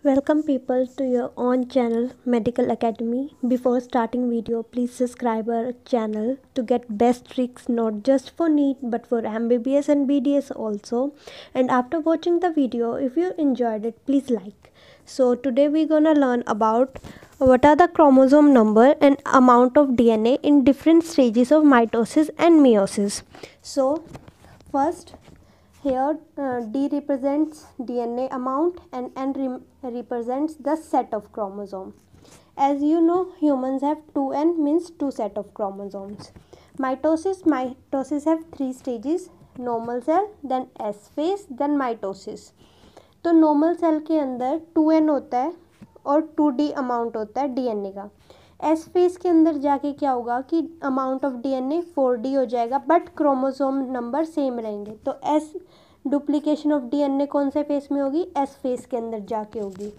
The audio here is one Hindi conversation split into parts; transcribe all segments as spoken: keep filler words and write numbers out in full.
Welcome people to your own channel Medical Academy. Before starting video, please subscribe our channel to get best tricks not just for NEET but for M B B S and B D S also. And after watching the video, if you enjoyed it, please like. So today we're gonna learn about what are the chromosome number and amount of D N A in different stages of mitosis and meiosis. So first, here uh, D represents D N A amount and N re represents the set of chromosome. As you know, humans have two N means two set of chromosomes. Mitosis mitosis have three stages: normal cell, then S phase, then mitosis. तो नॉर्मल सेल के अंदर टू एन होता है और टू डी अमाउंट होता है डीएनए का. एस फेज के अंदर जाके क्या होगा कि amount of DNA four D हो जाएगा बट क्रोमोसोम नंबर सेम रहेंगे. तो एस डुप्लीकेशन ऑफ डीएनए कौन से फेज में होगी? एस फेज के अंदर जाके होगी.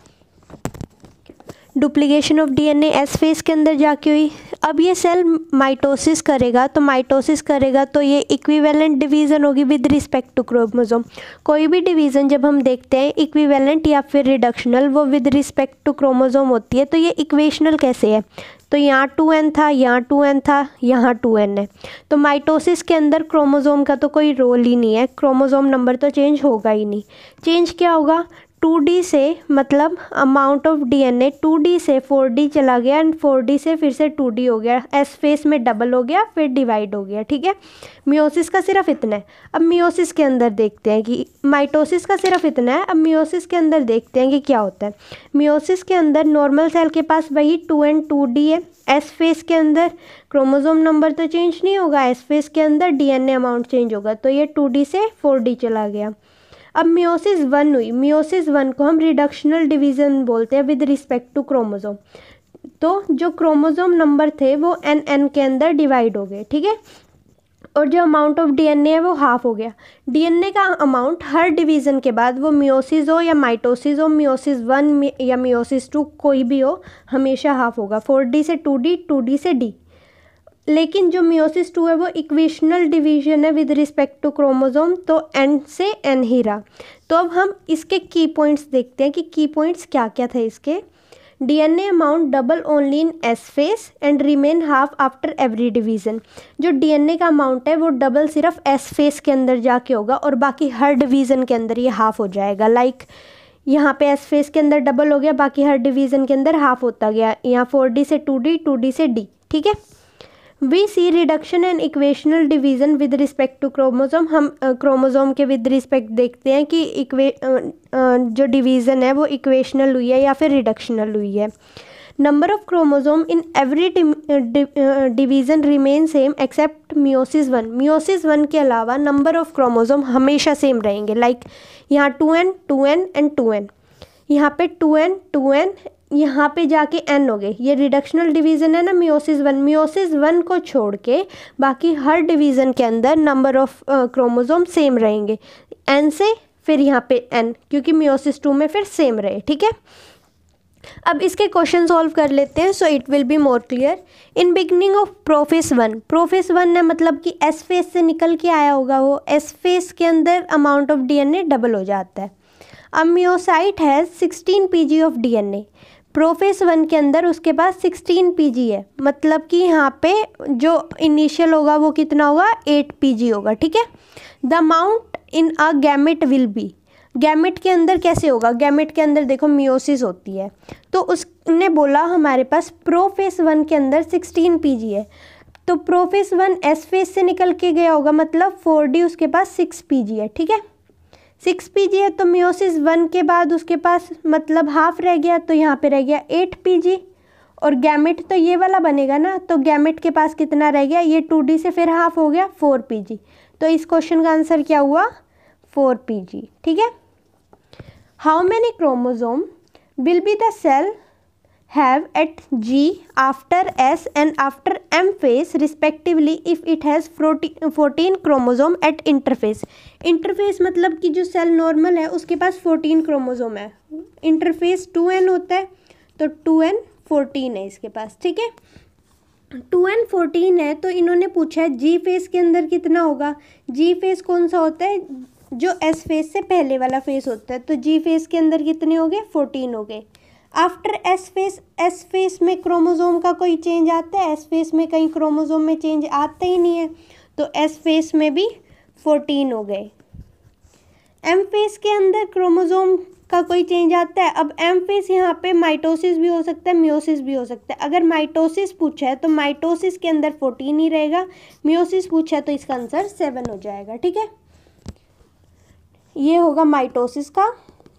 Duplication of DNA S phase के अंदर जाके हुई. अब ये सेल माइटोसिस करेगा तो माइटोसिस करेगा तो ये इक्विवेलेंट डिवीज़न होगी विद रिस्पेक्ट टू क्रोमोसोम. कोई भी डिवीज़न जब हम देखते हैं इक्विवेलेंट या फिर रिडक्शनल, वो विद रिस्पेक्ट टू क्रोमोसोम होती है. तो ये इक्वेशनल कैसे है? तो यहाँ टू एन था, यहाँ टू एन था, यहाँ टू एन है. तो माइटोसिस के अंदर क्रोमोसोम का तो कोई रोल ही नहीं है, क्रोमोसोम नंबर तो चेंज होगा ही नहीं. चेंज क्या होगा? टू डी से मतलब amount of DNA two D से फोर डी चला गया एंड फोर डी से फिर से टू डी हो गया. एस फेस में डबल हो गया फिर डिवाइड हो गया. ठीक है, मियोसिस का सिर्फ इतना है. अब मियोसिस के अंदर देखते हैं कि माइटोसिस का सिर्फ इतना है. अब मियोसिस के अंदर देखते हैं कि क्या होता है. मियोसिस के अंदर नॉर्मल सेल के पास वही टू एन टू डी है. एस फेस के अंदर क्रोमोसोम नंबर तो चेंज नहीं होगा, एस फेस के अंदर डीएनए अमाउंट चेंज होगा. तो ये टू डी से फोर डी चला गया. अब मियोसिस वन हुई. मियोसिस वन को हम रिडक्शनल डिवीज़न बोलते हैं विद रिस्पेक्ट टू क्रोमोसोम. तो जो क्रोमोसोम नंबर थे वो एन एन के अंदर डिवाइड हो गए. ठीक है, और जो अमाउंट ऑफ डीएनए है वो हाफ हो गया. डीएनए का अमाउंट हर डिवीज़न के बाद, वो मियोसिस हो या माइटोसिस हो, मियोसिस वन या मियोसिस टू कोई भी हो, हमेशा हाफ होगा. फोर डी से टू डी, टू डी से डी. लेकिन जो मियोसिस टू है वो इक्वेशनल डिवीजन है विद रिस्पेक्ट टू क्रोमोसोम, तो एन से एन ही रहा. तो अब हम इसके की पॉइंट्स देखते हैं कि की पॉइंट्स क्या क्या थे इसके. DNA amount double only in S phase and remain half after every division. जो डीएनए का अमाउंट है वो डबल सिर्फ एस फेस के अंदर जाके होगा और बाकी हर डिवीज़न के अंदर ये हाफ हो जाएगा. लाइक like, यहाँ पे एस फेस के अंदर डबल हो गया, बाकी हर डिवीज़न के अंदर हाफ होता गया. यहाँ फोर डी से टू डी, टू डी से डी. ठीक है, we see reduction and equational division with respect to chromosome. हम क्रोमोसोम के विद रिस्पेक्ट देखते हैं कि इक्वे uh, uh, जो डिवीज़न है वो इक्वेशनल हुई है या फिर रिडक्शनल हुई है. Number of chromosome in every division remain same except meiosis one. Meiosis one के अलावा नंबर ऑफ क्रोमोसोम हमेशा सेम रहेंगे. लाइक like, यहाँ two N two N and two N, यहाँ पे टू एन टू एन, यहाँ पे जाके एन हो गए. ये रिडक्शनल डिवीज़न है ना मियोसिस वन. मियोसिस वन को छोड़ के बाकी हर डिवीज़न के अंदर नंबर ऑफ क्रोमोसोम सेम रहेंगे, एन से फिर यहाँ पे एन, क्योंकि मियोसिस टू में फिर सेम रहे. ठीक है, अब इसके क्वेश्चन सॉल्व कर लेते हैं so it will be more clear. In beginning of prophase one, prophase one है मतलब कि एस फेज से निकल के आया होगा. वो एस फेज के अंदर अमाउंट ऑफ डीएनए डबल हो जाता है. अब meiocyte has sixteen pg of DNA. Prophase one के अंदर उसके पास सिक्सटीन पीजी है, मतलब कि यहाँ पे जो इनिशियल होगा वो कितना होगा? एट पीजी होगा. ठीक है, the amount in a gamete will be. Gamete के अंदर कैसे होगा? गैमेट के अंदर देखो मियोसिस होती है, तो उसने बोला हमारे पास प्रोफेस वन के अंदर सिक्सटीन पीजी है. तो प्रोफेस वन एस फेज से निकल के गया होगा, मतलब फोर डी उसके पास सिक्स पीजी है. ठीक है, सिक्स पीजी है तो मियोसिस वन के बाद उसके पास मतलब हाफ रह गया, तो यहाँ पे रह गया एट पीजी. और गैमेट तो ये वाला बनेगा ना, तो गैमेट के पास कितना रह गया? ये टू डी से फिर हाफ हो गया फोर पीजी. तो इस क्वेश्चन का आंसर क्या हुआ? Four pg. ठीक है, how many chromosome will be the cell have at G after S and after M phase respectively if it has fourteen chromosome at interphase. Interphase मतलब कि जो सेल नॉर्मल है उसके पास फोर्टीन क्रोमोसोम है. इंटरफेस टू एन होता है तो टू एन फोर्टीन है इसके पास. ठीक है, टू एन फोर्टीन है तो इन्होंने पूछा है जी फेस के अंदर कितना होगा. जी फेस कौन सा होता है? जो एस फेज से पहले वाला फेज होता है, तो जी फेज के अंदर कितने हो गए, फोर्टीन हो गए। After S phase, S phase में क्रोमोसोम का कोई चेंज आता है, एस फेज में कहीं क्रोमोसोम में चेंज आता ही नहीं है, तो एस फेज में भी फोर्टीन हो गए। एम फेज के अंदर क्रोमोसोम का कोई चेंज आता है। अब एम फेज यहाँ पे माइटोसिस भी हो सकता है, मियोसिस भी हो सकता है। अगर माइटोसिस पूछा है तो माइटोसिस के अंदर फोर्टीन ही रहेगा, मियोसिस पूछा है तो इसका आंसर सेवन हो जाएगा। ठीक है, ये होगा माइटोसिस का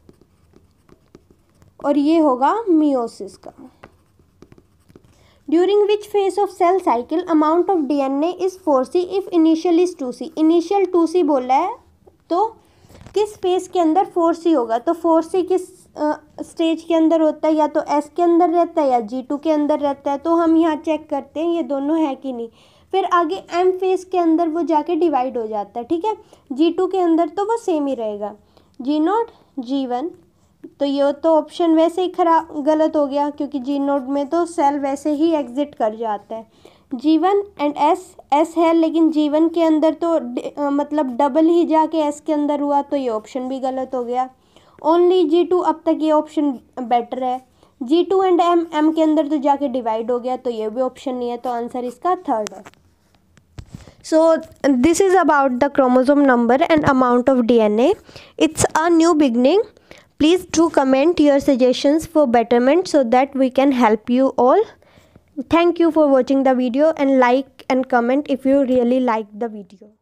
और ये होगा मियोसिस का। During which phase of cell cycle amount of DNA is four C if initial is two C. Initial two C बोला है तो किस फेज के अंदर फोर सी होगा, तो फोर सी किस स्टेज के अंदर होता है, या तो एस के अंदर रहता है या जी टू के अंदर रहता है। तो हम यहाँ चेक करते हैं ये दोनों है कि नहीं। फिर आगे एम फेज के अंदर वो जाके डिवाइड हो जाता है। ठीक है, जी टू के अंदर तो वो सेम ही रहेगा, जी नोट जी वन। तो ये तो ऑप्शन वैसे ही खराब गलत हो गया, क्योंकि जी नोट में तो सेल वैसे ही एग्जिट कर जाता है। G one and S, S है लेकिन जी वन के अंदर तो आ, मतलब डबल ही जाके एस के अंदर हुआ, तो ये ऑप्शन भी गलत हो गया। ओनली जी टू, अब तक ये ऑप्शन बेटर है। G two and M, M के अंदर तो जाके डिवाइड हो गया, तो ये भी ऑप्शन नहीं है, तो आंसर इसका थर्ड है। So this is about the chromosome number and amount of D N A. It's a new beginning. Please do comment your suggestions for betterment so that we can help you all. Thank you for watching the video and like and comment if you really like the video.